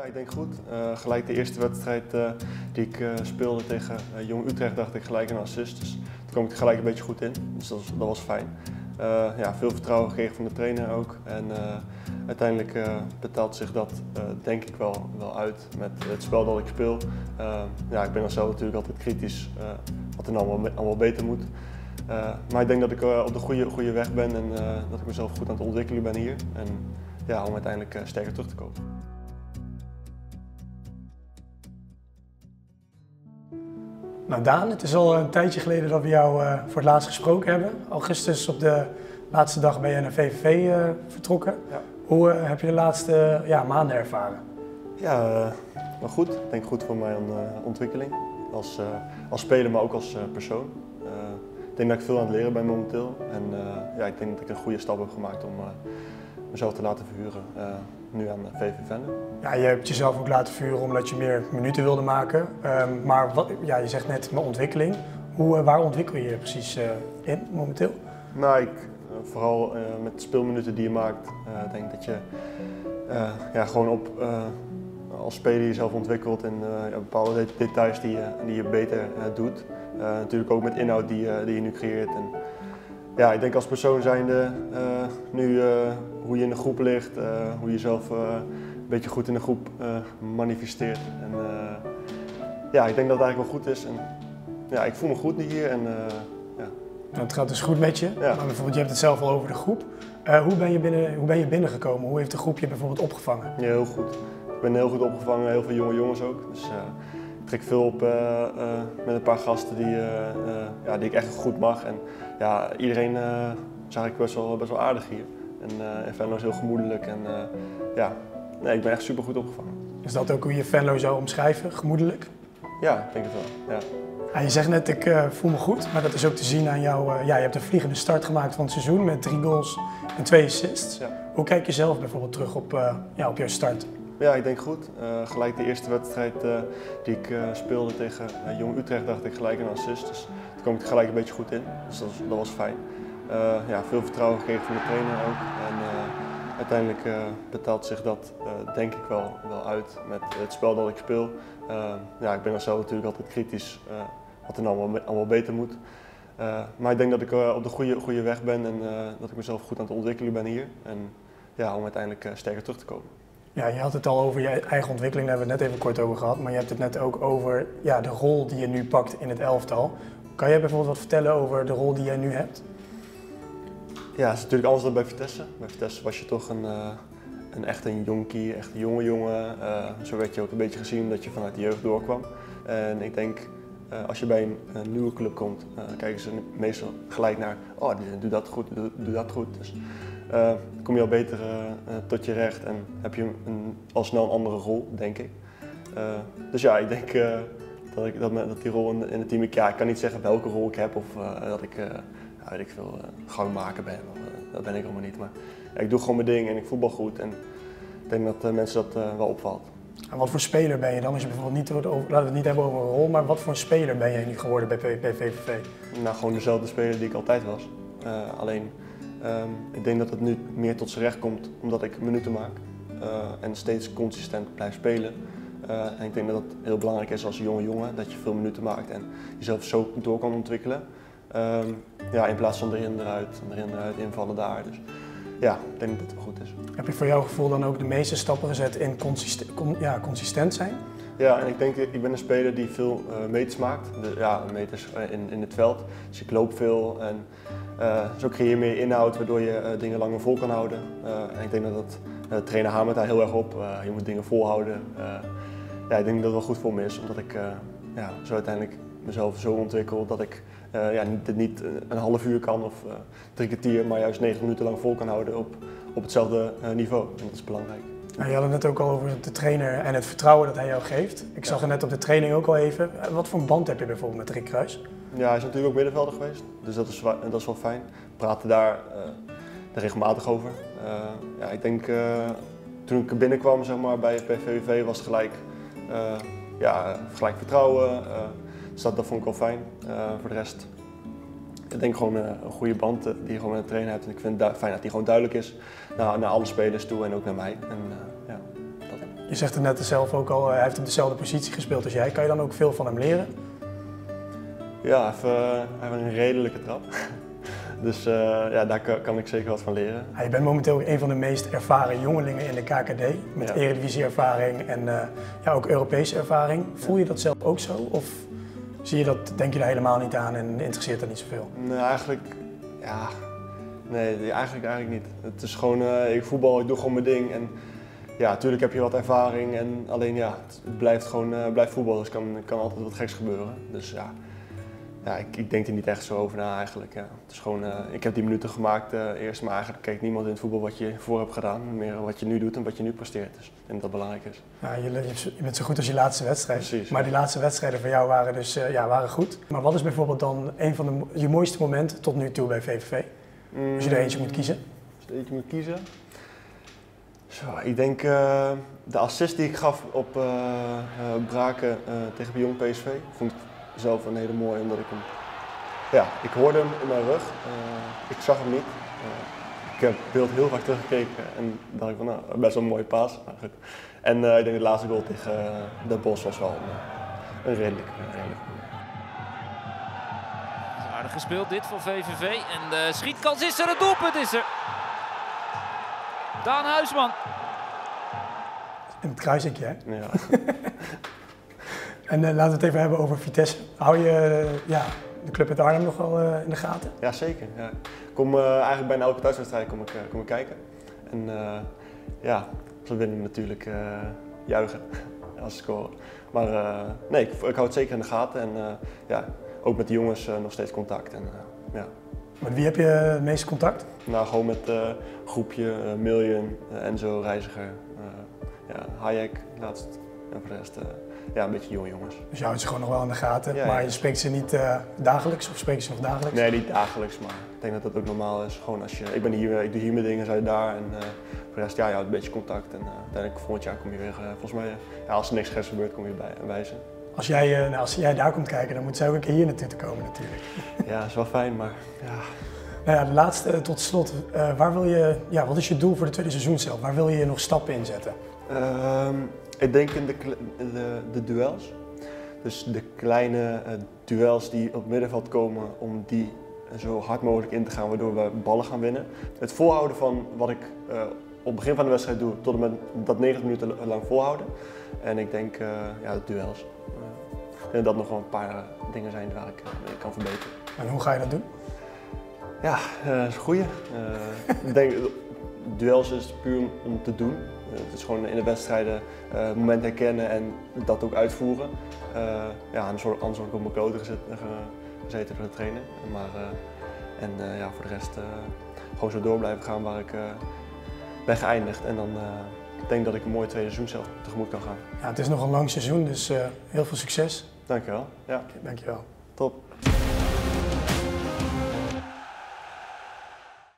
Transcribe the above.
Ja, ik denk goed. Gelijk de eerste wedstrijd die ik speelde tegen Jong Utrecht dacht ik gelijk een assist. Dus toen kwam ik er gelijk een beetje goed in. Dus dat was fijn. Ja, veel vertrouwen gekregen van de trainer ook. En uiteindelijk betaalt zich dat denk ik wel uit met het spel dat ik speel. Ja, ik ben dan zelf natuurlijk altijd kritisch wat er nou allemaal beter moet. Maar ik denk dat ik op de goede weg ben en dat ik mezelf goed aan het ontwikkelen ben hier. En ja, om uiteindelijk sterker terug te komen. Nou Daan, het is al een tijdje geleden dat we jou voor het laatst gesproken hebben. Augustus op de laatste dag ben je naar VVV vertrokken. Ja. Hoe heb je de laatste maanden ervaren? Ja, wel goed. Ik denk goed voor mijn ontwikkeling. Als speler, maar ook als persoon. Ik denk dat ik veel aan het leren ben momenteel. En ja, ik denk dat ik een goede stap heb gemaakt om mezelf te laten verhuren nu aan VV Venlo. Ja, je hebt jezelf ook laten verhuren omdat je meer minuten wilde maken. Maar je zegt net mijn ontwikkeling. Waar ontwikkel je je precies in momenteel? Nou, vooral met de speelminuten die je maakt, denk dat je gewoon als speler jezelf ontwikkelt en bepaalde details die je beter doet. Natuurlijk ook met inhoud die je nu creëert. En, ja, ik denk als persoon zijnde nu hoe je in de groep ligt, hoe je jezelf een beetje goed in de groep manifesteert. En, ja, ik denk dat het eigenlijk wel goed is. En, ja, ik voel me goed hier. En, ja. Het gaat dus goed met je, Ja. maar bijvoorbeeld je hebt het zelf al over de groep. Hoe ben je binnengekomen? Hoe heeft de groep je bijvoorbeeld opgevangen? Ja, heel goed. Ik ben heel goed opgevangen, heel veel jonge jongens ook. Dus ik trek veel op met een paar gasten die ik echt goed mag. En ja, iedereen zag ik best wel aardig hier. En Venlo is heel gemoedelijk en ja, nee, ik ben echt super goed opgevangen. Is dat ook hoe je Venlo zou omschrijven, gemoedelijk? Ja, ik denk het wel. Ja. Ja, je zegt net, ik voel me goed, maar dat is ook te zien aan jou. Je hebt een vliegende start gemaakt van het seizoen met 3 goals en 2 assists. Ja. Hoe kijk je zelf bijvoorbeeld terug op jouw start? Ja, ik denk goed. Gelijk de eerste wedstrijd die ik speelde tegen Jong Utrecht dacht ik gelijk een assist. Dus toen kwam ik er gelijk een beetje goed in. Dus dat was fijn. Ja, veel vertrouwen gekregen van de trainer ook. En uiteindelijk betaalt zich dat denk ik wel uit met het spel dat ik speel. Ja, ik ben dan zelf natuurlijk altijd kritisch wat er nou allemaal beter moet. Maar ik denk dat ik op de goede weg ben en dat ik mezelf goed aan het ontwikkelen ben hier. En ja, om uiteindelijk sterker terug te komen. Ja, je had het al over je eigen ontwikkeling, daar hebben we het net even kort over gehad. Maar je hebt het net ook over de rol die je nu pakt in het elftal. Kan jij bijvoorbeeld wat vertellen over de rol die jij nu hebt? Ja, het is natuurlijk anders dan bij Vitesse. Bij Vitesse was je toch echt een jonkie, echt een jonge jongen. Zo werd je ook een beetje gezien omdat je vanuit de jeugd doorkwam. En ik denk, als je bij een nieuwe club komt, kijken ze meestal gelijk naar, oh, doe dat goed, doe dat goed. Dus kom je al beter tot je recht en heb je al snel een andere rol, denk ik. Dus ja, ik denk dat die rol in het team, ik kan niet zeggen welke rol ik heb of dat ik weet ik veel, gangmaker ben. Dat ben ik allemaal niet. Maar ja, ik doe gewoon mijn ding en ik voetbal goed. En ik denk dat mensen dat wel opvalt. En wat voor speler ben je dan? Als je bijvoorbeeld laten we het niet hebben over een rol, maar wat voor een speler ben jij nu geworden bij VVV? Nou, gewoon dezelfde speler die ik altijd was. Alleen, ik denk dat het nu meer tot zijn recht komt omdat ik minuten maak. En steeds consistent blijf spelen. En ik denk dat het heel belangrijk is als jonge jongen, dat je veel minuten maakt en jezelf zo door kan ontwikkelen. Ja, in plaats van erin eruit, invallen daar. Dus ja, ik denk dat het wel goed is. Heb je voor jouw gevoel dan ook de meeste stappen gezet in consistent zijn? Ja, en ik denk, ik ben een speler die veel meters maakt. Meters in het veld. Dus ik loop veel en zo creëer je meer inhoud waardoor je dingen langer vol kan houden. En ik denk dat trainer hamert daar heel erg op. Je moet dingen volhouden. Ja, ik denk dat het wel goed voor me is, omdat ik zo uiteindelijk mezelf zo ontwikkel dat ik niet een half uur kan of 3 kwartier, maar juist 9 minuten lang vol kan houden op hetzelfde niveau. En dat is belangrijk. Nou, je had het net ook al over de trainer en het vertrouwen dat hij jou geeft. Ik zag het net op de training ook al even. Wat voor een band heb je bijvoorbeeld met Rick Kruis? Ja, hij is natuurlijk ook middenvelder geweest, dus dat is wel fijn. We praten daar regelmatig over. Ja, ik denk toen ik binnenkwam zeg maar, bij VVV was het gelijk vertrouwen. Dus dat vond ik wel fijn. Voor de rest, ik denk gewoon een goede band die je gewoon met de trainer hebt. En ik vind het fijn dat hij gewoon duidelijk is naar alle spelers toe en ook naar mij. En, ja, dat. Je zegt het net zelf ook al, hij heeft op dezelfde positie gespeeld als jij. Kan je dan ook veel van hem leren? Ja, hij heeft een redelijke trap. Dus ja, daar kan ik zeker wat van leren. Je bent momenteel een van de meest ervaren jongelingen in de KKD. Met eredivisie-ervaring en ja, ook Europese ervaring. Voel je dat zelf ook zo? Of zie je dat, denk je daar helemaal niet aan en interesseert dat niet zoveel? Nee, eigenlijk, ja, nee, eigenlijk niet. Het is gewoon, ik voetbal, ik doe gewoon mijn ding. En ja, natuurlijk heb je wat ervaring. En alleen ja, het blijft gewoon voetbal. Dus kan altijd wat geks gebeuren. Dus ja. Ja, ik denk er niet echt zo over na eigenlijk. Ja. Het is gewoon, ik heb die minuten gemaakt eerst, maar eigenlijk kijkt niemand in het voetbal wat je voor hebt gedaan. Meer wat je nu doet en wat je nu presteert. Dus ik denk dat dat belangrijk is. Ja, je bent zo goed als je laatste wedstrijd. Precies. Maar die laatste wedstrijden van jou waren dus waren goed. Maar wat is bijvoorbeeld dan een van je mooiste momenten tot nu toe bij VVV? Als je er eentje moet kiezen. Als je er eentje moet kiezen? Zo, ik denk de assist die ik gaf op Braken tegen Jong PSV. Vond ik zelf een hele mooie, omdat ik hem... Ja, ik hoorde hem in mijn rug. Ik zag hem niet. Ik heb het beeld heel vaak teruggekeken en dacht ik van nou, best wel een mooie paas. Maar goed. En ik denk de laatste goal tegen Den Bosch was wel een redelijk. Aardig gespeeld dit voor VVV en de schietkans is er, het doelpunt is er. Daan Huisman. In het kruisikje, hè? Ja. En laten we het even hebben over Vitesse. Hou je de club uit Arnhem nog wel in de gaten? Ja, zeker. Ja. Ik kom eigenlijk bijna elke thuiswedstrijd kom ik kijken. En ja, ze winnen natuurlijk juichen als ze scoren. Maar nee, ik hou het zeker in de gaten. En ja, ook met de jongens nog steeds contact. En, ja. Met wie heb je het meeste contact? Nou, gewoon met groepje, Million, Enzo, Reiziger, ja, Hayek laatst. En voor de rest ja, een beetje jonge jongens. Dus je houdt ze gewoon nog wel in de gaten, Ja, maar ja. je spreekt ze niet dagelijks of spreek je ze nog dagelijks? Nee, niet dagelijks, maar ik denk dat dat ook normaal is. Gewoon als je, ik doe hier mijn dingen, zij daar en voor de rest ja, je houdt een beetje contact. En uiteindelijk volgend jaar kom je weer, volgens mij, ja, als er niks geks gebeurt, kom je bij ze. Als jij daar komt kijken, dan moet zij ook een keer hier naartoe te komen natuurlijk. Ja, dat is wel fijn, maar ja. Nou ja, de laatste tot slot. Wat is je doel voor het tweede seizoen zelf? Waar wil je nog stappen in zetten? Ik denk in de duels. Dus de kleine duels die op het middenveld komen, om die zo hard mogelijk in te gaan, waardoor we ballen gaan winnen. Het volhouden van wat ik op het begin van de wedstrijd doe, tot en met dat 90 minuten lang volhouden. En ik denk ja, de duels. Ik denk dat nog wel een paar dingen zijn waar ik kan verbeteren. En hoe ga je dat doen? Ja, dat is een goeie. Ik denk, duels is puur om te doen. Het is gewoon in de wedstrijden momenten herkennen en dat ook uitvoeren. Ja, anders had ik op mijn kloten gezeten door de trainer. Maar, ja, voor de rest gewoon zo door blijven gaan waar ik ben geëindigd. En dan denk ik dat ik een mooi tweede seizoen zelf tegemoet kan gaan. Ja, het is nog een lang seizoen, dus heel veel succes. Dankjewel. Ja. Dankjewel. Top.